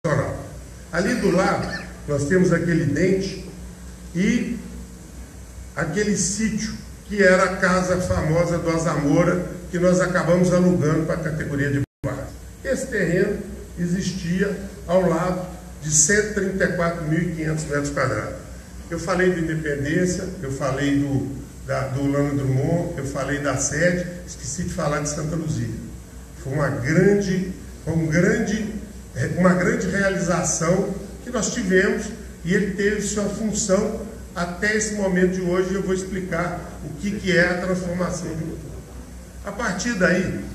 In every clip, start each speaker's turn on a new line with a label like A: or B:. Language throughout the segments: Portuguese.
A: Ali do lado, nós temos aquele dente e aquele sítio que era a casa famosa do Azamora, que nós acabamos alugando para a categoria de base. Esse terreno existia ao lado de 134.500 metros quadrados. Eu falei de Independência, eu falei do Orlando Drummond, eu falei da sede, esqueci de falar de Santa Luzia. Foi uma grande realização que nós tivemos e ele teve sua função até esse momento de hoje e eu vou explicar o que é a transformação de motor. A partir daí,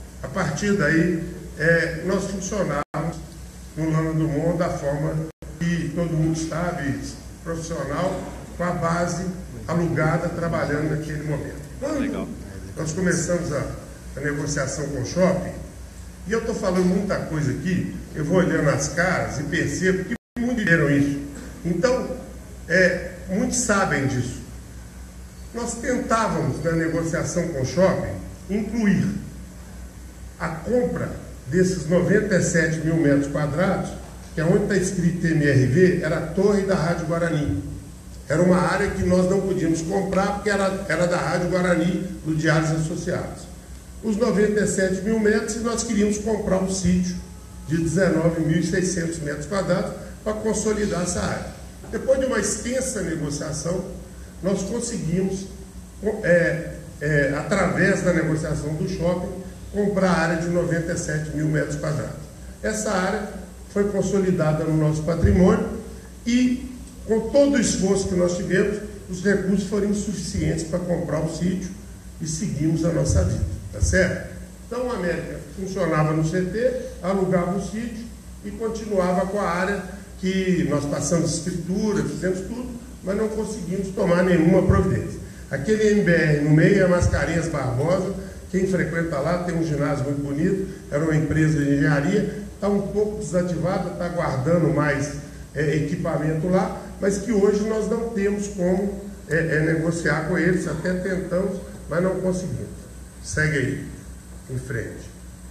A: nós funcionávamos no Orlando Drummond da forma que todo mundo sabe, profissional, com a base alugada, trabalhando naquele momento. Quando nós começamos a negociação com o shopping, e eu estou falando muita coisa aqui, eu vou olhando as caras e percebo que muitos viram isso. Então, muitos sabem disso. Nós tentávamos, na negociação com o shopping, incluir a compra desses 97 mil metros quadrados, que é onde está escrito MRV, era a torre da Rádio Guarani. Era uma área que nós não podíamos comprar, porque era da Rádio Guarani, do Diários Associados. Os 97 mil metros, e nós queríamos comprar um sítio de 19.600 metros quadrados para consolidar essa área. Depois de uma extensa negociação, nós conseguimos, através da negociação do shopping, comprar a área de 97 mil metros quadrados. Essa área foi consolidada no nosso patrimônio e, com todo o esforço que nós tivemos, os recursos foram insuficientes para comprar o sítio e seguimos a nossa vida, tá certo? Então, a América funcionava no CT, alugava o sítio e continuava com a área que nós passamos escritura, fizemos tudo, mas não conseguimos tomar nenhuma providência. Aquele MBR no meio é a Mascarenhas Barbosa, quem frequenta lá tem um ginásio muito bonito, era uma empresa de engenharia, está um pouco desativada, está guardando mais equipamento lá, mas que hoje nós não temos como negociar com eles, até tentamos, mas não conseguimos. Segue aí, em frente.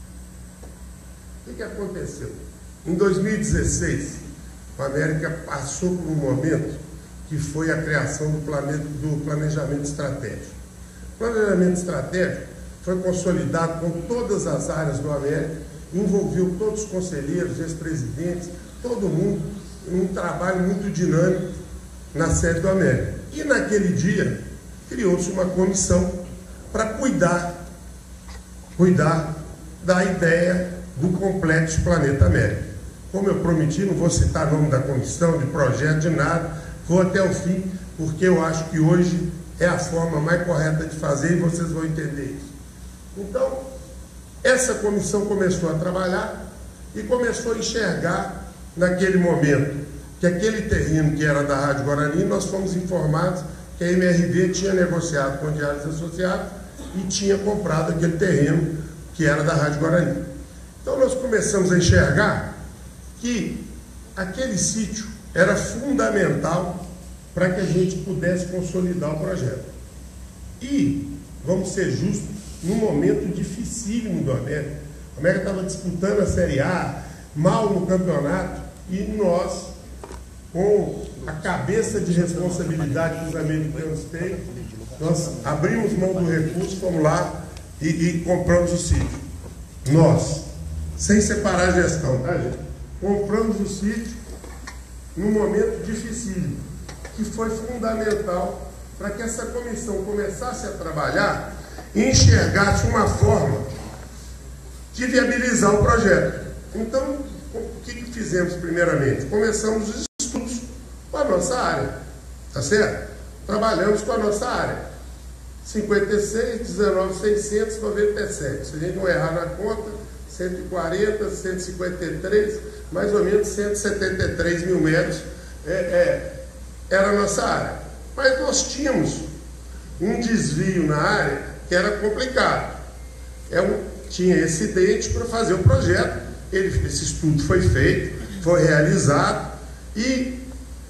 A: O que aconteceu? Em 2016, a América passou por um momento que foi a criação do planejamento estratégico. O planejamento estratégico foi consolidado com todas as áreas do América, envolveu todos os conselheiros, ex-presidentes, todo mundo, em um trabalho muito dinâmico na sede do América. E naquele dia, criou-se uma comissão para cuidar da ideia do Complexo Planeta América. Como eu prometi, não vou citar o nome da comissão, de projeto, de nada, vou até o fim, porque eu acho que hoje é a forma mais correta de fazer e vocês vão entender isso. Então, essa comissão começou a trabalhar e começou a enxergar, naquele momento, que aquele terreno que era da Rádio Guarani, nós fomos informados que a MRV tinha negociado com o Diários Associados e tinha comprado aquele terreno que era da Rádio Guarani. Então, nós começamos a enxergar que aquele sítio era fundamental para que a gente pudesse consolidar o projeto. E, vamos ser justos, num momento dificílimo do América. O América estava disputando a Série A, mal no campeonato, e nós, com a cabeça de responsabilidade que os americanos têm, nós abrimos mão do recurso, fomos lá e compramos o sítio. Nós, sem separar a gestão, tá, gente? Compramos o sítio num momento dificílimo, que foi fundamental para que essa comissão começasse a trabalhar e enxergasse uma forma de viabilizar o projeto. Então, o que fizemos primeiramente? Começamos os estudos com a nossa área, tá certo? Trabalhamos com a nossa área. 56, 19.697. Se a gente não errar na conta, 140, 153, mais ou menos 173 mil metros era a nossa área. Mas nós tínhamos um desvio na área que era complicado. Tinha esse dente para fazer o projeto. Esse estudo foi feito, foi realizado e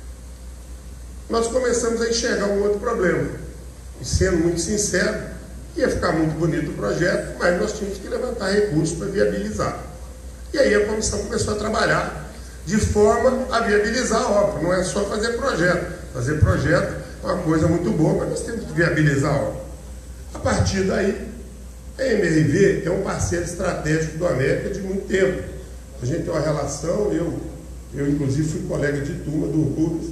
A: nós começamos a enxergar um outro problema. E sendo muito sincero, ia ficar muito bonito o projeto, mas nós tínhamos que levantar recursos para viabilizar. E aí a comissão começou a trabalhar de forma a viabilizar a obra. Não é só fazer projeto. Fazer projeto é uma coisa muito boa, mas nós temos que viabilizar a obra. A partir daí, a MRV é um parceiro estratégico do América de muito tempo. A gente tem uma relação, eu inclusive fui colega de turma do Rubens,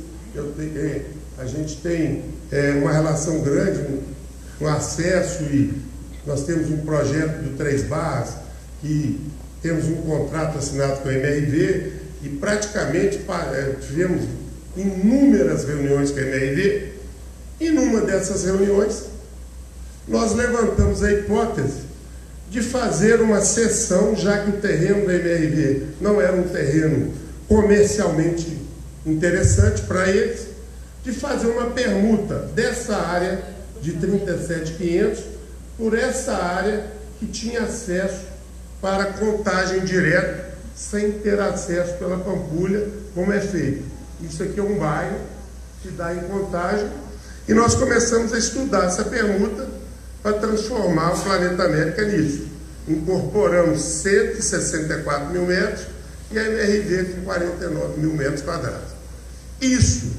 A: a gente tem uma relação grande, um acesso, e nós temos um projeto do Três Barras, que temos um contrato assinado com a MRV, e praticamente tivemos inúmeras reuniões com a MRV, e numa dessas reuniões nós levantamos a hipótese de fazer uma cessão, já que o terreno da MRV não era um terreno comercialmente interessante para eles, de fazer uma permuta dessa área de 37.500 por essa área que tinha acesso para contagem direta, sem ter acesso pela Pampulha, como é feito. Isso aqui é um bairro que dá em Contagem, e nós começamos a estudar essa permuta para transformar o Planeta América nisso. Incorporamos 164 mil metros e a MRV com 49 mil metros quadrados. Isso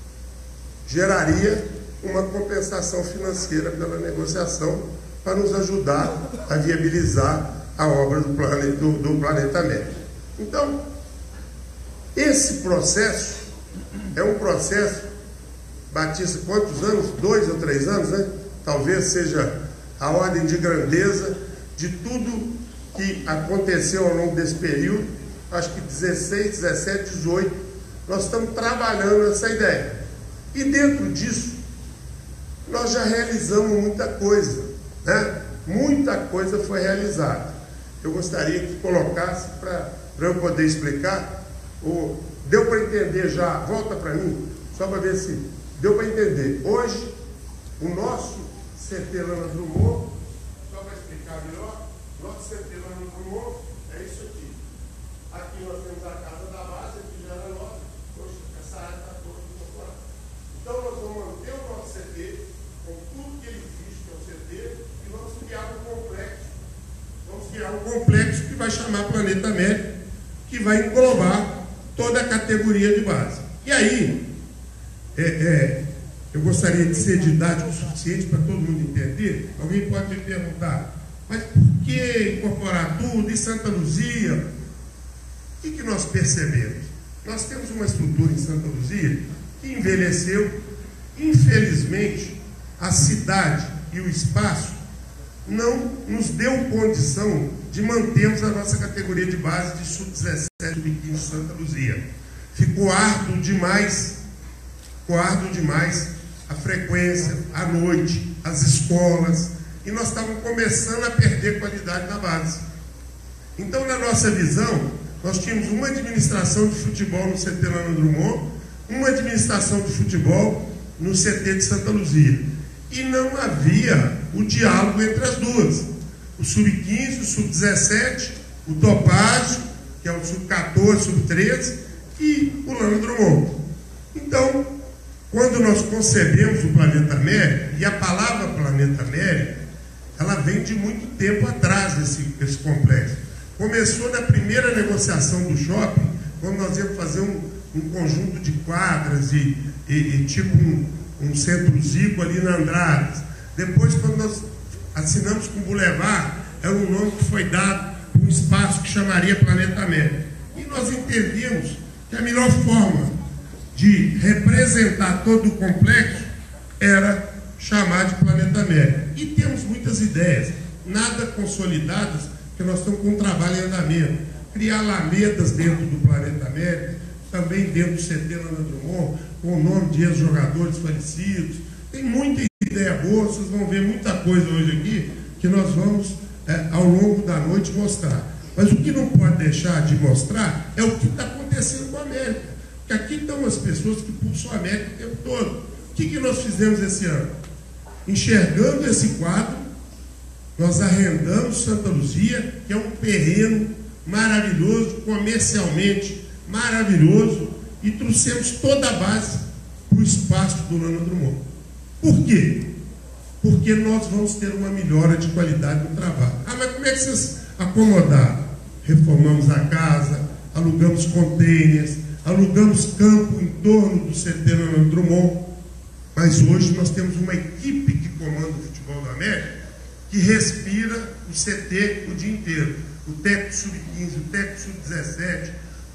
A: geraria uma compensação financeira pela negociação para nos ajudar a viabilizar a obra do Planeta América. Então, esse processo é um processo, Batista, quantos anos? 2 ou 3 anos, né? Talvez seja a ordem de grandeza de tudo que aconteceu ao longo desse período. Acho que 16, 17, 18, nós estamos trabalhando essa ideia. E dentro disso, nós já realizamos muita coisa, né? Muita coisa foi realizada. Eu gostaria que colocasse para eu poder explicar. Deu para entender já? Volta para mim, só para ver se deu para entender. Hoje, o nosso CT Lana Drummond, só para explicar melhor, nosso CT Lana Drummond é isso aqui. Aqui nós temos a casa da base, aqui já era nossa. Poxa, essa área está toda incorporada. Então nós vamos manter o nosso CT, com tudo que ele existe, que é o CT, e vamos criar um complexo. Vamos criar um complexo que vai chamar Planeta América, que vai englobar toda a categoria de base. E aí, eu gostaria de ser didático o suficiente para todo mundo entender. Alguém pode me perguntar, mas por que incorporar tudo em Santa Luzia? O que nós percebemos? Nós temos uma estrutura em Santa Luzia que envelheceu. Infelizmente, a cidade e o espaço não nos deu condição de mantermos a nossa categoria de base de sub-17, sub-15 Santa Luzia. Ficou árduo demais a frequência, a noite, as escolas, e nós estávamos começando a perder qualidade na base. Então, na nossa visão, nós tínhamos uma administração de futebol no CT Lana Drummond, uma administração de futebol no CT de Santa Luzia. E não havia o diálogo entre as duas. O sub-15, o sub-17, o Topázio, que é o sub-14, sub-13, e o Lana Drummond. Então, quando nós concebemos o Planeta América, e a palavra Planeta América, ela vem de muito tempo atrás, esse complexo. Começou na primeira negociação do shopping, quando nós íamos fazer um conjunto de quadras e tipo um centro Zico ali na Andradas. Depois, quando nós assinamos com o Boulevard, era um nome que foi dado para um espaço que chamaria Planeta América. E nós entendemos que a melhor forma de representar todo o complexo era chamar de Planeta América. E temos muitas ideias, nada consolidadas, porque nós estamos com um trabalho em andamento. Criar alamedas dentro do Planeta América, também dentro do CT Lana Drummond, com o nome de ex-jogadores falecidos. Tem muita ideia boa, vocês vão ver muita coisa hoje aqui, que nós vamos, ao longo da noite, mostrar. Mas o que não pode deixar de mostrar é o que está acontecendo com a América. Porque aqui estão as pessoas que pulsam a América o tempo todo. O que nós fizemos esse ano? Enxergando esse quadro, nós arrendamos Santa Luzia, que é um terreno maravilhoso, comercialmente maravilhoso, e trouxemos toda a base para o espaço do Lana Drummond. Por quê? Porque nós vamos ter uma melhora de qualidade no trabalho. Ah, mas como é que vocês acomodaram? Reformamos a casa, alugamos containers, alugamos campo em torno do CT Leonardo Drummond, mas hoje nós temos uma equipe que comanda o futebol da América que respira o CT o dia inteiro. O técnico sub-15, o técnico sub-17,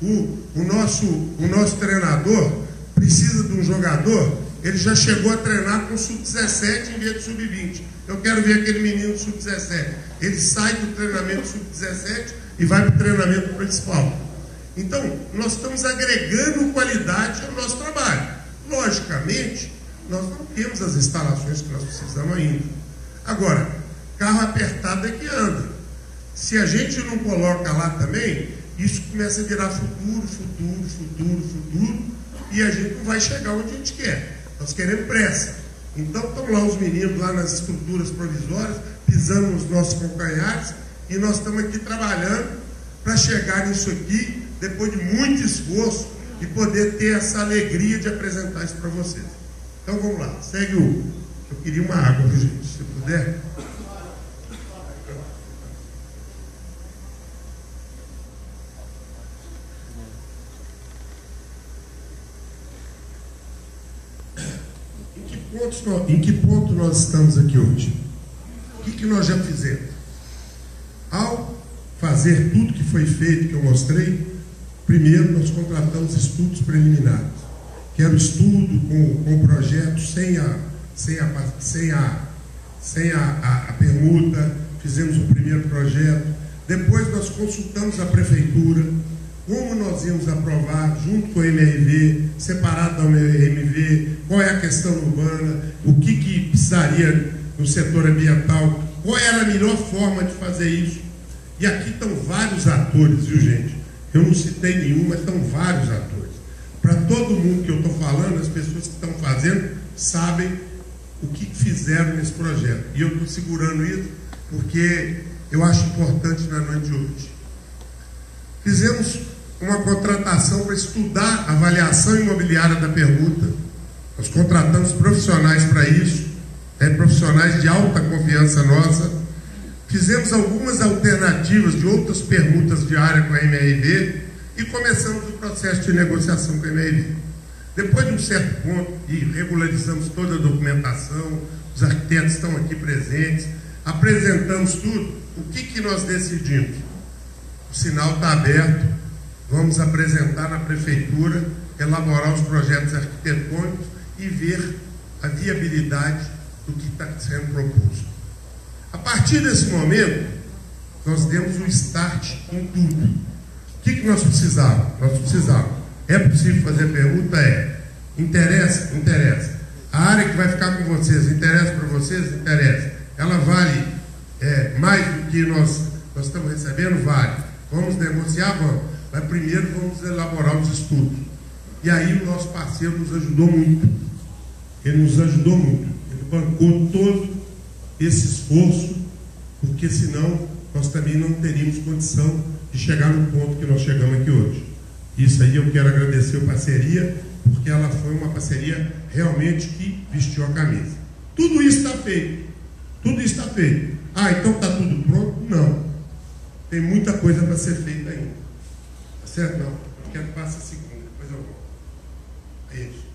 A: o nosso treinador precisa de um jogador, ele já chegou a treinar com sub-17 em vez de sub-20. Eu quero ver aquele menino sub-17. Ele sai do treinamento sub-17 e vai para o treinamento principal. Então, nós estamos agregando qualidade ao nosso trabalho. Logicamente, nós não temos as instalações que nós precisamos ainda. Agora, carro apertado é que anda. Se a gente não coloca lá também, isso começa a virar futuro, e a gente não vai chegar onde a gente quer. Nós queremos pressa. Então estão lá os meninos lá nas estruturas provisórias, pisando nos nossos calcanhares, e nós estamos aqui trabalhando para chegar nisso aqui, depois de muito esforço, e poder ter essa alegria de apresentar isso para vocês. Então vamos lá, segue o... Eu queria uma água, viu, gente? Se puder. Em que ponto nós estamos aqui hoje? O que nós já fizemos? Ao fazer tudo que foi feito, que eu mostrei, primeiro nós contratamos estudos preliminares, que era o estudo com o projeto sem a permuta, fizemos o primeiro projeto, depois nós consultamos a prefeitura, como nós íamos aprovar junto com o MRV, separado da MRV, qual é a questão urbana, o que precisaria no setor ambiental, qual era a melhor forma de fazer isso. E aqui estão vários atores, viu, gente? Eu não citei nenhum, mas estão vários atores. Para todo mundo que eu estou falando, as pessoas que estão fazendo sabem o que fizeram nesse projeto. E eu estou segurando isso porque eu acho importante na noite de hoje. Fizemos uma contratação para estudar a avaliação imobiliária da permuta. Nós contratamos profissionais para isso, profissionais de alta confiança nossa. Fizemos algumas alternativas de outras permutas de área com a MRV e começamos o processo de negociação com a MRV. Depois de um certo ponto, e regularizamos toda a documentação, os arquitetos estão aqui presentes, apresentamos tudo, o que nós decidimos? O sinal está aberto, vamos apresentar na prefeitura, elaborar os projetos arquitetônicos e ver a viabilidade do que está sendo proposto. A partir desse momento, nós demos um start em tudo. O que nós precisávamos? Nós precisávamos. É possível fazer permuta? É. Interessa? Interessa. A área que vai ficar com vocês, interessa para vocês? Interessa. Ela vale mais do que nós estamos recebendo? Vale. Vamos negociar? Vamos. Mas primeiro vamos elaborar os estudos. E aí o nosso parceiro nos ajudou muito. Ele nos ajudou muito. Ele bancou todo esse esforço, porque senão nós também não teríamos condição de chegar no ponto que nós chegamos aqui hoje. Isso aí eu quero agradecer a parceria, porque ela foi uma parceria realmente que vestiu a camisa. Tudo isso está feito. Tudo isso está feito. Ah, então está tudo pronto? Não. Tem muita coisa para ser feita ainda. Tá certo? Não. Eu quero que passe a segunda, depois eu volto. É isso.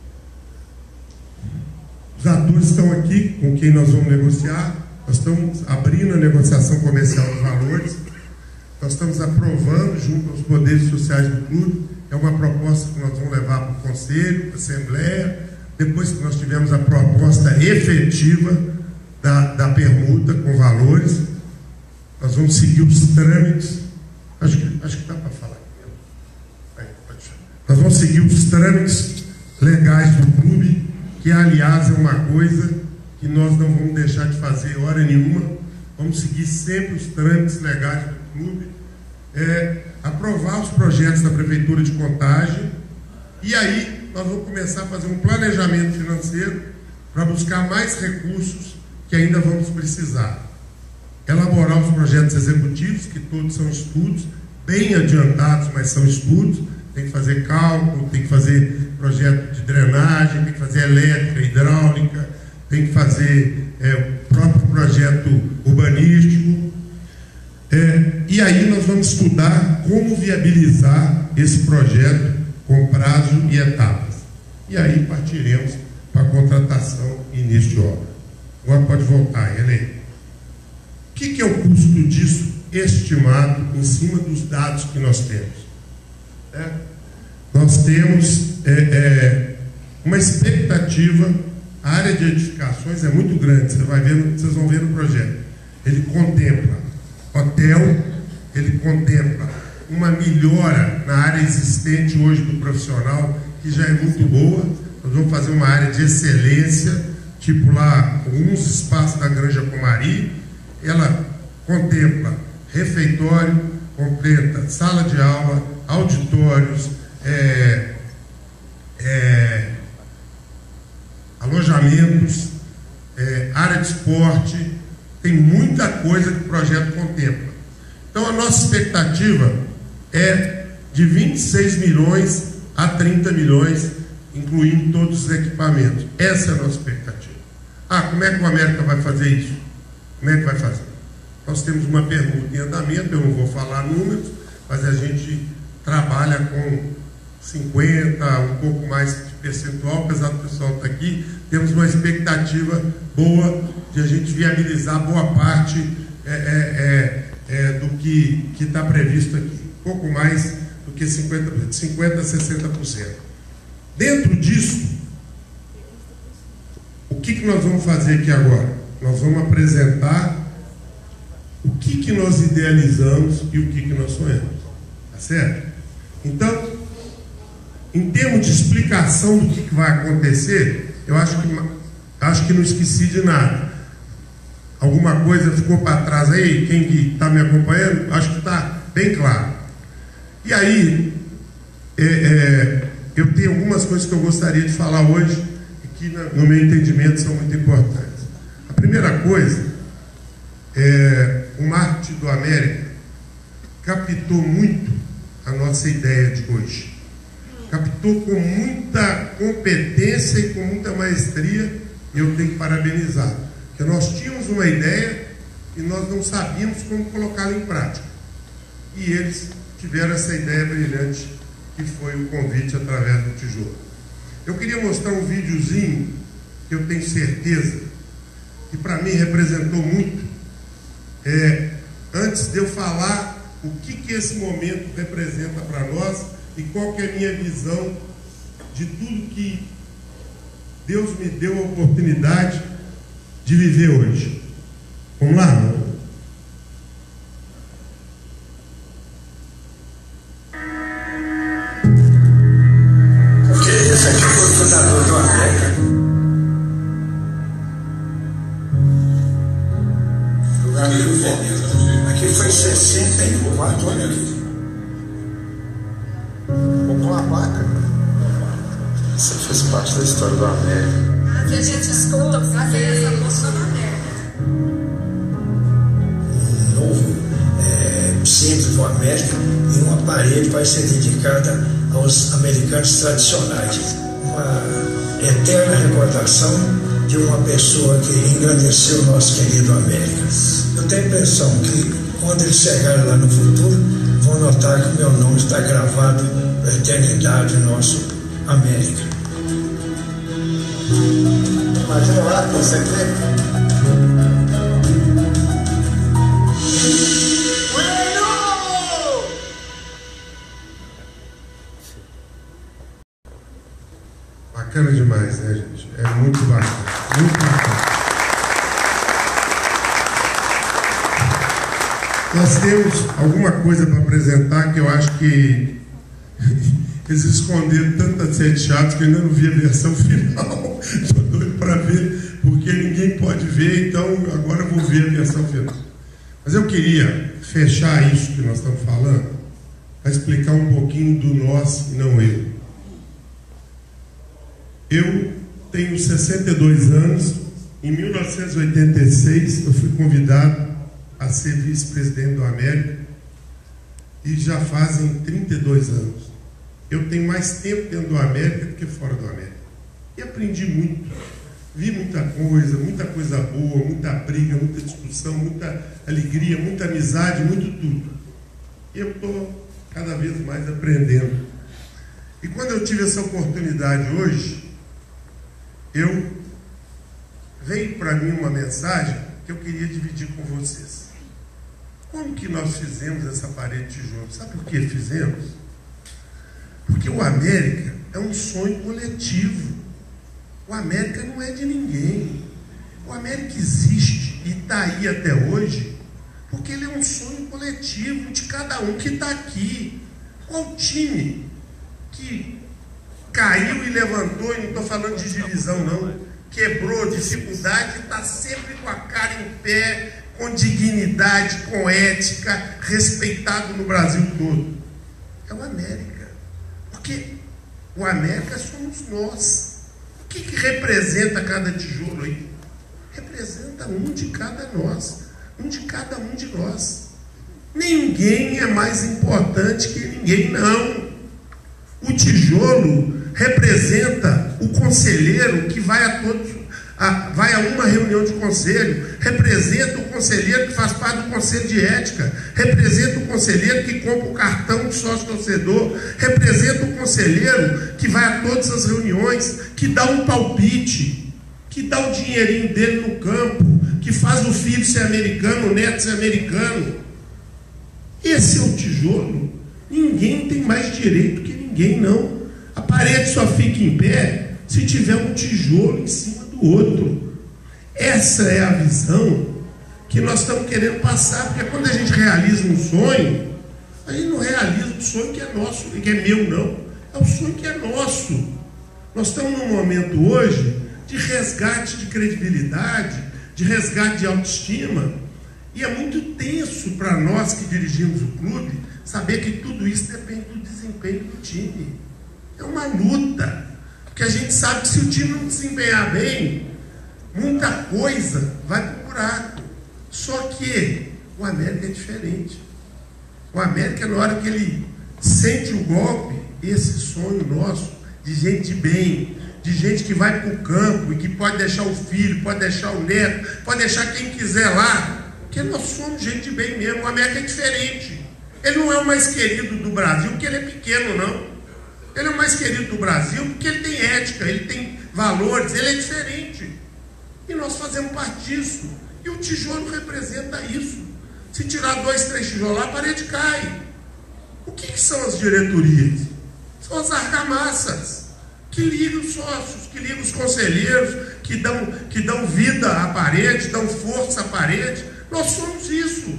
A: Os atores estão aqui com quem nós vamos negociar. Nós estamos abrindo a negociação comercial dos valores. Nós estamos aprovando junto aos poderes sociais do clube. É uma proposta que nós vamos levar para o conselho, para a assembleia. Depois que nós tivemos a proposta efetiva da permuta com valores, nós vamos seguir os trâmites. Acho que dá para falar aqui. Nós vamos seguir os trâmites legais do clube, que aliás é uma coisa que nós não vamos deixar de fazer hora nenhuma. Vamos seguir sempre os trâmites legais do clube, aprovar os projetos da Prefeitura de Contagem, e aí nós vamos começar a fazer um planejamento financeiro para buscar mais recursos que ainda vamos precisar. Elaborar os projetos executivos, que todos são estudos, bem adiantados, mas são estudos. Tem que fazer cálculo, tem que fazer projeto de drenagem, tem que fazer elétrica, hidráulica, tem que fazer o próprio projeto urbanístico. E aí nós vamos estudar como viabilizar esse projeto com prazo e etapas. E aí partiremos para a contratação e início de obra. Agora pode voltar, Helene. O que é o custo disso estimado em cima dos dados que nós temos? Nós temos uma expectativa. A área de edificações é muito grande, vocês vão ver no projeto. Ele contempla hotel, ele contempla uma melhora na área existente hoje do profissional, que já é muito boa. Nós vamos fazer uma área de excelência, tipo lá, alguns espaços da Granja Comari. Ela contempla refeitório, completa sala de aula, auditórios, alojamentos, área de esporte. Tem muita coisa que o projeto contempla. Então a nossa expectativa é de 26 milhões a 30 milhões, incluindo todos os equipamentos. Essa é a nossa expectativa. Como é que o América vai fazer isso? Como é que vai fazer? Nós temos uma pergunta em andamento, eu não vou falar números, mas a gente trabalha com 50, um pouco mais de percentual, apesar do pessoal estar aqui. Temos uma expectativa boa de a gente viabilizar boa parte do que está previsto aqui. Um pouco mais do que 50% a 60%. Dentro disso, o que nós vamos fazer aqui agora? Nós vamos apresentar o que nós idealizamos e o que nós sonhamos. Tá certo? Então, em termos de explicação do que vai acontecer, eu acho que não esqueci de nada. Alguma coisa ficou para trás aí? Quem está me acompanhando? Acho que está bem claro. E aí, eu tenho algumas coisas que eu gostaria de falar hoje e que, no meu entendimento, são muito importantes. A primeira coisa o marketing do América captou muito a nossa ideia de hoje. Captou com muita competência e com muita maestria, e eu tenho que parabenizar. Porque nós tínhamos uma ideia e nós não sabíamos como colocá-la em prática. E eles tiveram essa ideia brilhante, que foi o convite através do tijolo. Eu queria mostrar um videozinho que eu tenho certeza que para mim representou muito. Antes de eu falar o que esse momento representa para nós e qual que é a minha visão de tudo que Deus me deu a oportunidade de viver hoje. Vamos lá?
B: Porque esse aqui foi o fundador do América. Aqui foi em 64, olha aqui. Vamos com a placa. Isso fez parte da história do América.
C: Que a gente escuta fazer essa música do América.
B: Um novo centro do América e uma parede vai ser dedicada aos americanos tradicionais. Uma eterna recordação de uma pessoa que engrandeceu o nosso querido América. Eu tenho a impressão que quando eles chegarem lá no futuro, vão notar que o meu nome está gravado na eternidade no nosso América. Imagina lá com você
A: Bacana demais, né, gente? É muito bacana, muito bacana. Nós temos alguma coisa para apresentar que eu acho que eles esconderam tantas sete chatos que eu ainda não vi a versão final. Estou doido para ver, porque ninguém pode ver, então agora eu vou ver a versão final. Mas eu queria fechar isso que nós estamos falando para explicar um pouquinho do nós e não eu. Eu tenho 62 anos. Em 1986 eu fui convidado a ser vice-presidente do América e já fazem 32 anos. Eu tenho mais tempo dentro do América do que fora do América. E aprendi muito. vi muita coisa boa, muita briga, muita discussão, muita alegria, muita amizade, muito tudo. E eu estou cada vez mais aprendendo. E quando eu tive essa oportunidade hoje, veio para mim uma mensagem que eu queria dividir com vocês. Como que nós fizemos essa parede de tijolo? Sabe por que fizemos? Porque o América é um sonho coletivo. O América não é de ninguém. O América existe e está aí até hoje porque ele é um sonho coletivo de cada um que está aqui. Qual time que caiu e levantou, e não estou falando de divisão não, quebrou, dificuldade, está sempre com a cara em pé, com dignidade, com ética, respeitado no Brasil todo? É o América. Porque o América somos nós. O que representa cada tijolo aí? Representa um de cada nós, um de cada um de nós. Ninguém é mais importante que ninguém, não. O tijolo representa o conselheiro que vai a uma reunião de conselho, representa o conselheiro que faz parte do conselho de ética, representa o conselheiro que compra o cartão de sócio-torcedor, representa o conselheiro que vai a todas as reuniões, que dá um palpite, que dá o dinheirinho dele no campo, que faz o filho ser americano, o neto ser americano. Esse é o tijolo. Ninguém tem mais direito que ninguém, não. A parede só fica em pé se tiver um tijolo em cima do outro. Essa é a visão que nós estamos querendo passar, porque quando a gente realiza um sonho, a gente não realiza o sonho que é nosso, que é meu, não. É o sonho que é nosso. Nós estamos num momento hoje de resgate de credibilidade, de resgate de autoestima, e é muito tenso para nós que dirigimos o clube saber que tudo isso depende do desempenho do time. É uma luta, porque a gente sabe que se o time não desempenhar bem, muita coisa vai para o buraco. Só que o América é diferente. O América, na hora que ele sente o golpe, esse sonho nosso de gente bem, de gente que vai para o campo e que pode deixar o filho, pode deixar o neto, pode deixar quem quiser lá, porque nós somos gente bem mesmo. O América é diferente. Ele não é o mais querido do Brasil porque ele é pequeno, não. Ele é o mais querido do Brasil porque ele tem ética, ele tem valores, ele é diferente. E nós fazemos parte disso. E o tijolo representa isso. Se tirar 2, 3 tijolos lá, a parede cai. O que são as diretorias? São as argamassas que ligam os sócios, que ligam os conselheiros, que dão vida à parede, dão força à parede. Nós somos isso.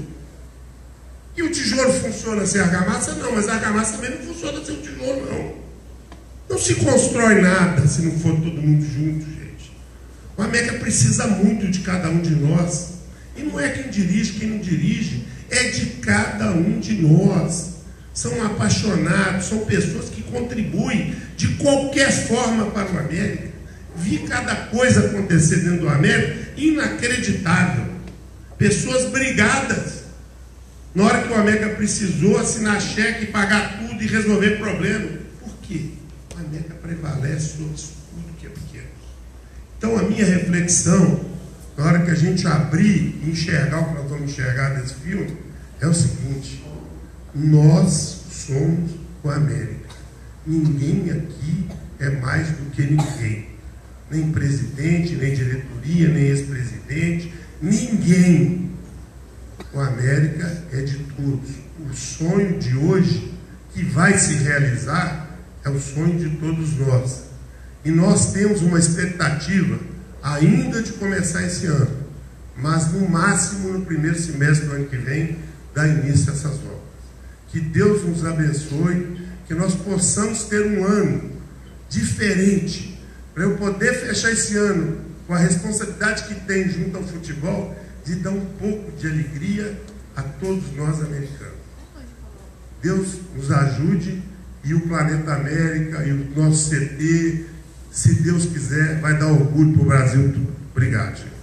A: E o tijolo funciona sem argamassa? Não, mas a argamassa também não funciona sem o tijolo, não. Não se constrói nada se não for todo mundo junto, gente. O América precisa muito de cada um de nós. E não é quem dirige, quem não dirige, é de cada um de nós. São apaixonados, são pessoas que contribuem de qualquer forma para o América. Vi cada coisa acontecer dentro do América, inacreditável. Pessoas brigadas. Na hora que o América precisou assinar cheque, pagar tudo e resolver problema. Por quê? O América prevalece sobre tudo que é pequeno. Então a minha reflexão, na hora que a gente abrir e enxergar o que nós vamos enxergar desse filme, é o seguinte: nós somos o América. Ninguém aqui é mais do que ninguém. Nem presidente, nem diretoria, nem ex-presidente, ninguém. O América é de todos. O sonho de hoje, que vai se realizar, é o sonho de todos nós. E nós temos uma expectativa ainda de começar esse ano, mas no máximo no primeiro semestre do ano que vem, dar início a essas obras. Que Deus nos abençoe, que nós possamos ter um ano diferente, para eu poder fechar esse ano com a responsabilidade que tem junto ao futebol, de dar um pouco de alegria a todos nós americanos. Deus nos ajude, e o Planeta América e o nosso CT, se Deus quiser, vai dar orgulho para o Brasil todo. Obrigado, gente.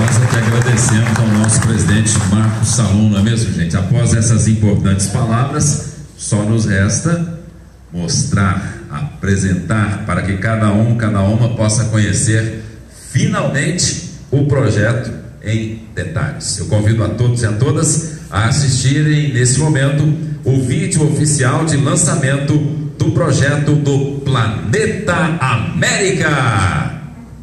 D: Nós aqui agradecemos ao nosso presidente Marcos Salom, não é mesmo, gente? Após essas importantes palavras, só nos resta mostrar, apresentar, para que cada uma possa conhecer finalmente o projeto em detalhes. Eu convido a todos e a todas a assistirem nesse momento o vídeo oficial de lançamento do projeto do Planeta América.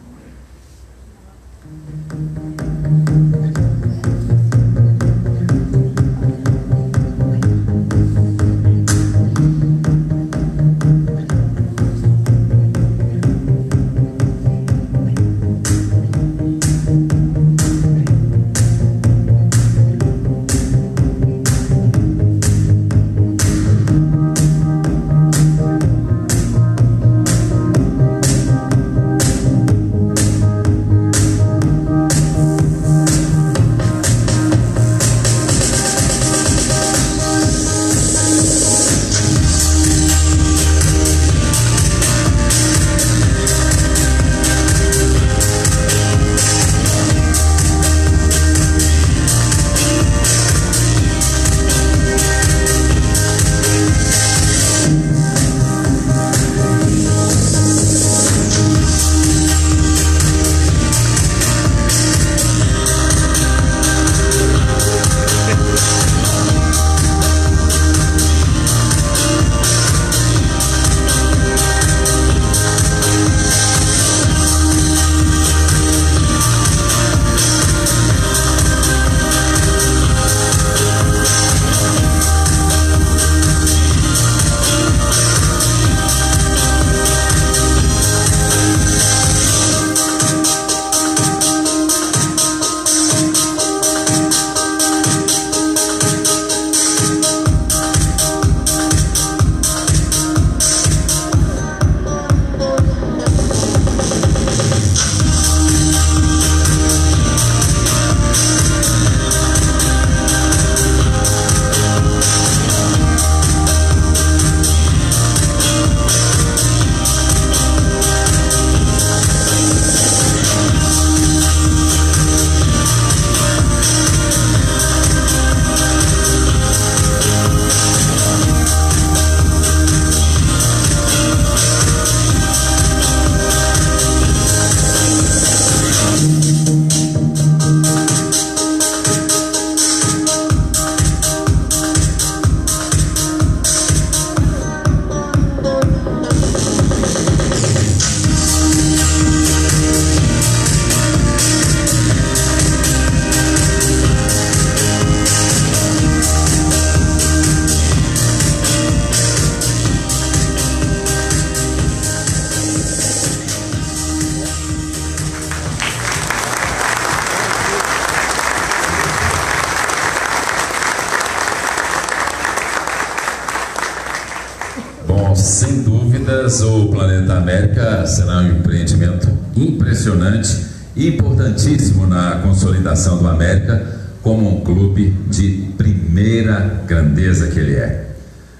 D: Sem dúvidas, o Planeta América será um empreendimento impressionante e importantíssimo na consolidação do América como um clube de primeira grandeza que ele é.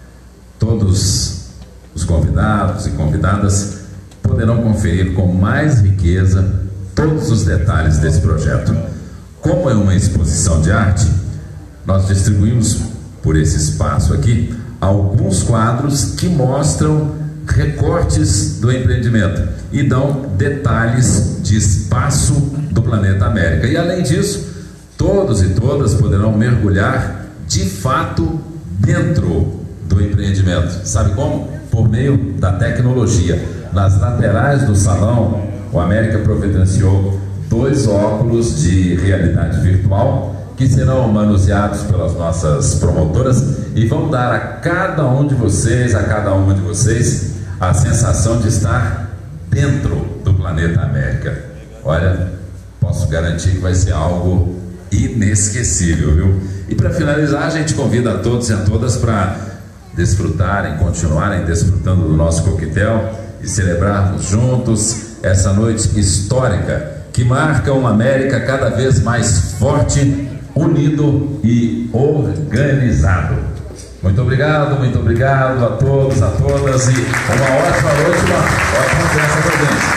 D: Todos os convidados e convidadas poderão conferir com mais riqueza todos os detalhes desse projeto. Como é uma exposição de arte, nós distribuímos por esse espaço aqui alguns quadros que mostram recortes do empreendimento e dão detalhes de espaço do Planeta América. E além disso, todos e todas poderão mergulhar de fato dentro do empreendimento. Sabe como? Por meio da tecnologia. Nas laterais do salão, o América providenciou 2 óculos de realidade virtual que serão manuseados pelas nossas promotoras e vão dar a cada um de vocês, a cada uma de vocês, a sensação de estar dentro do Planeta América. Olha, posso garantir que vai ser algo inesquecível, viu? E para finalizar, a gente convida a todos e a todas para desfrutarem, continuarem desfrutando do nosso coquetel e celebrarmos juntos essa noite histórica que marca uma América cada vez mais forte, unido e organizado. Muito obrigado a todos, a todas, e uma ótima noite, uma ótima festa para a gente.